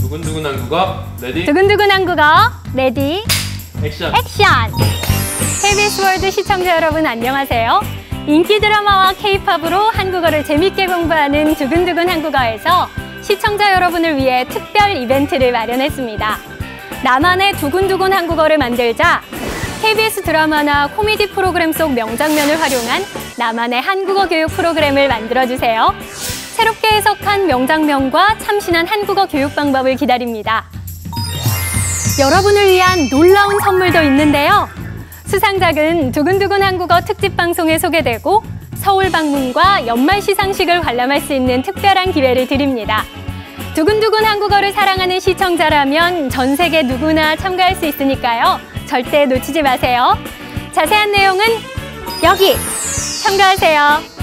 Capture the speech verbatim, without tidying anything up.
두근두근 한국어 레디 두근두근 한국어 레디 액션. 액션! 케이비에스 월드 시청자 여러분 안녕하세요. 인기 드라마와 케이팝으로 한국어를 재밌게 공부하는 두근두근 한국어에서 시청자 여러분을 위해 특별 이벤트를 마련했습니다. 나만의 두근두근 한국어를 만들자 케이비에스 드라마나 코미디 프로그램 속 명장면을 활용한 나만의 한국어 교육 프로그램을 만들어주세요. 새롭게 해석한 명장면과 참신한 한국어 교육 방법을 기다립니다. 여러분을 위한 놀라운 선물도 있는데요. 수상작은 두근두근 한국어 특집 방송에 소개되고 서울 방문과 연말 시상식을 관람할 수 있는 특별한 기회를 드립니다. 두근두근 한국어를 사랑하는 시청자라면 전 세계 누구나 참가할 수 있으니까요. 절대 놓치지 마세요. 자세한 내용은 여기 참가하세요.